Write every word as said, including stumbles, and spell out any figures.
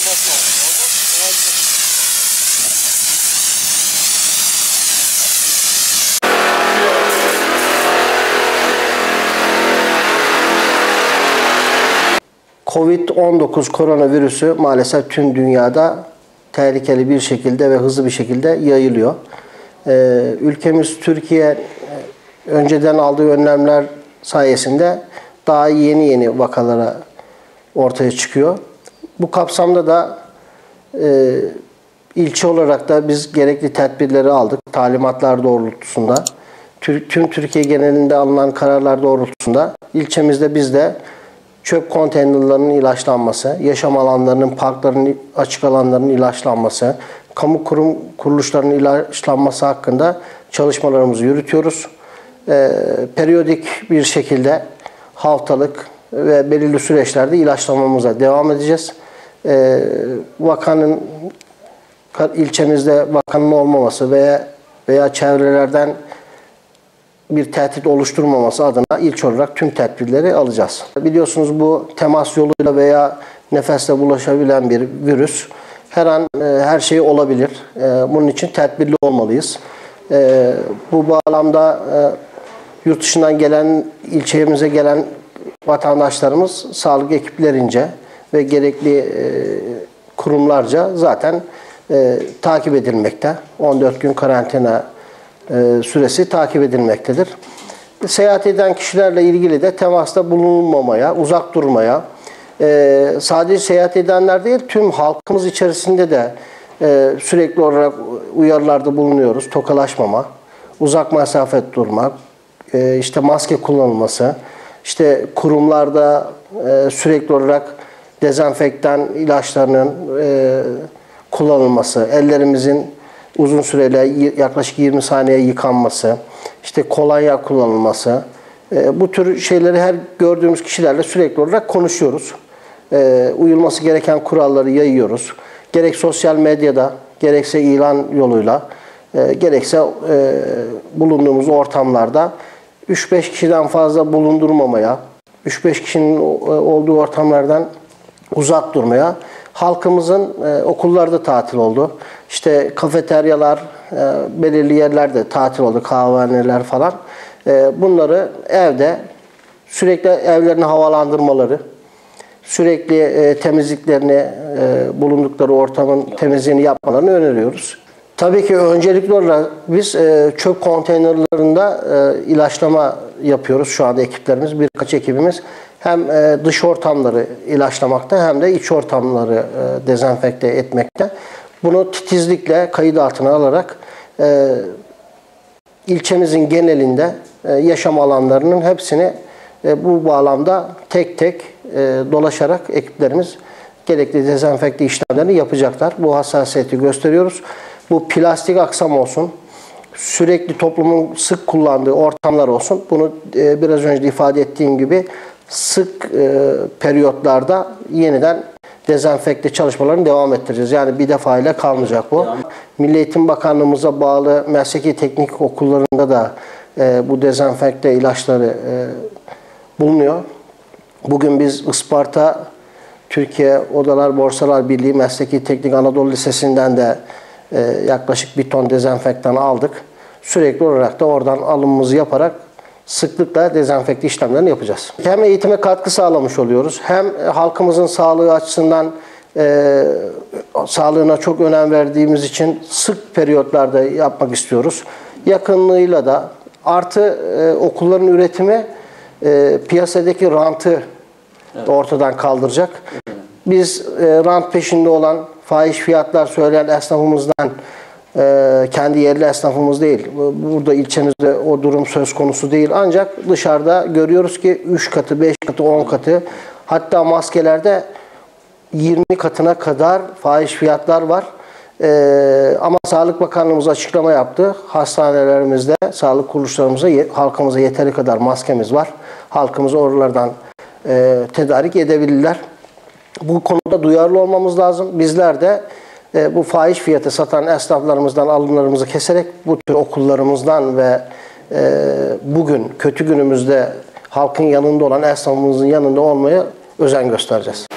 Covid on dokuz koronavirüsü maalesef tüm dünyada tehlikeli bir şekilde ve hızlı bir şekilde yayılıyor. Ee, ülkemiz Türkiye önceden aldığı önlemler sayesinde daha yeni yeni vakalara ortaya çıkıyor. Bu kapsamda da e, ilçe olarak da biz gerekli tedbirleri aldık. Talimatlar doğrultusunda, tüm Türkiye genelinde alınan kararlar doğrultusunda ilçemizde biz de çöp konteynerlarının ilaçlanması, yaşam alanlarının, parkların, açık alanlarının ilaçlanması, kamu kurum kuruluşlarının ilaçlanması hakkında çalışmalarımızı yürütüyoruz. Ee, periyodik bir şekilde haftalık ve belirli süreçlerde ilaçlamamıza devam edeceğiz. Ee, vakanın, ilçemizde vakanın olmaması veya, veya çevrelerden bir tehdit oluşturmaması adına ilçe olarak tüm tedbirleri alacağız. Biliyorsunuz bu temas yoluyla veya nefesle bulaşabilen bir virüs. Her an her şey olabilir. Bunun için tedbirli olmalıyız. Bu bağlamda yurt dışından gelen, ilçemize gelen vatandaşlarımız sağlık ekiplerince ve gerekli kurumlarca zaten takip edilmekte. on dört gün karantina süresi takip edilmektedir. Seyahat eden kişilerle ilgili de temasta bulunmamaya, uzak durmaya, e, sadece seyahat edenler değil, tüm halkımız içerisinde de e, sürekli olarak uyarılarda bulunuyoruz. Tokalaşmama, uzak mesafe durmak, e, işte maske kullanılması, işte kurumlarda e, sürekli olarak dezenfektan ilaçlarının e, kullanılması, ellerimizin uzun süreli yaklaşık yirmi saniye yıkanması, işte kolonya kullanılması, e, bu tür şeyleri her gördüğümüz kişilerle sürekli olarak konuşuyoruz. E, uyulması gereken kuralları yayıyoruz. Gerek sosyal medyada, gerekse ilan yoluyla, e, gerekse e, bulunduğumuz ortamlarda üç beş kişiden fazla bulundurmamaya, üç beş kişinin olduğu ortamlardan uzak durmaya, halkımızın e, okullarda tatil oldu. İşte kafeteryalar, e, belirli yerlerde tatil oldu, kahvehaneler falan. E, bunları evde sürekli evlerini havalandırmaları, sürekli e, temizliklerini, e, bulundukları ortamın temizliğini yapmalarını öneriyoruz. Tabii ki öncelikli olarak biz e, çöp konteynerlarında e, ilaçlama yapıyoruz şu anda ekiplerimiz, birkaç ekibimiz. Hem e, dış ortamları ilaçlamakta hem de iç ortamları e, dezenfekte etmekte. Bunu titizlikle kayıt altına alarak e, ilçemizin genelinde e, yaşam alanlarının hepsini e, bu bağlamda tek tek e, dolaşarak ekiplerimiz gerekli dezenfekte işlemlerini yapacaklar. Bu hassasiyeti gösteriyoruz. Bu plastik aksam olsun, sürekli toplumun sık kullandığı ortamlar olsun. Bunu e, biraz önce ifade ettiğim gibi sık e, periyotlarda yeniden dezenfekte çalışmalarını devam ettireceğiz. Yani bir defa ile kalmayacak bu. Milli Eğitim Bakanlığımıza bağlı mesleki teknik okullarında da e, bu dezenfekte ilaçları e, bulunuyor. Bugün biz Isparta Türkiye Odalar Borsalar Birliği Mesleki Teknik Anadolu Lisesi'nden de e, yaklaşık bir ton dezenfektan aldık. Sürekli olarak da oradan alımımızı yaparak sıklıkla dezenfekte işlemlerini yapacağız. Hem eğitime katkı sağlamış oluyoruz, hem halkımızın sağlığı açısından e, sağlığına çok önem verdiğimiz için sık periyotlarda yapmak istiyoruz. Yakınlığıyla da artı e, okulların üretimi e, piyasadaki rantı evet. ortadan kaldıracak. Biz e, rant peşinde olan, fahiş fiyatlar söyleyen esnafımızdan, Ee, kendi yerli esnafımız değil. Burada ilçemizde o durum söz konusu değil. Ancak dışarıda görüyoruz ki üç katı, beş katı, on katı, hatta maskelerde yirmi katına kadar fahiş fiyatlar var. Ee, ama Sağlık Bakanlığımız açıklama yaptı. Hastanelerimizde, sağlık kuruluşlarımızda halkımıza yeteri kadar maskemiz var. Halkımız oralardan e, tedarik edebilirler. Bu konuda duyarlı olmamız lazım. Bizler de E, bu fahiş fiyatı satan esnaflarımızdan alımlarımızı keserek bu tür okullarımızdan ve e, bugün kötü günümüzde halkın yanında olan esnafımızın yanında olmaya özen göstereceğiz.